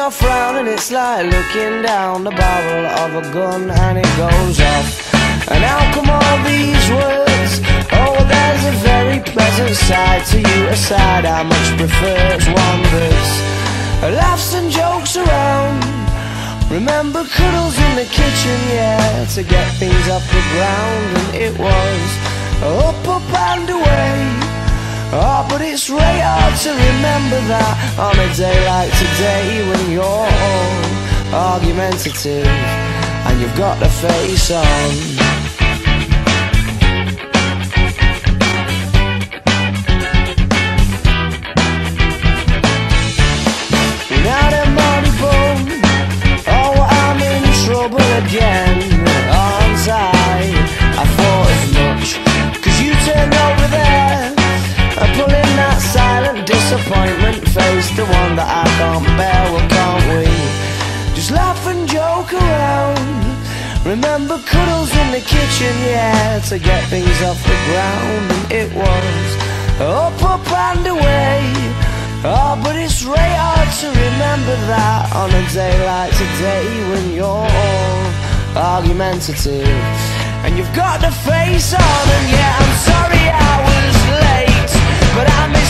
I frown and it's like looking down the barrel of a gun and it goes off. And how come all these words? Oh, there's a very pleasant side to you, a side I much prefers. Wanders, laughs and jokes around. Remember cuddles in the kitchen, yeah, to get things off the ground. And it was up, up and away. Oh, but it's really hard to remember that on a day like today, when you're all argumentative and you've got the face on. Now them money bum, oh, I'm in trouble again, aren't I thought as much, 'cause you turned over there, pulling that silent disappointment face, the one that I can't bear. Well, can't we just laugh and joke around? Remember cuddles in the kitchen, yeah, to get things off the ground. And it was up, up and away. Oh, but it's really hard to remember that on a day like today, when you're all argumentative and you've got the face on. And yeah, I'm sorry I was late, but I miss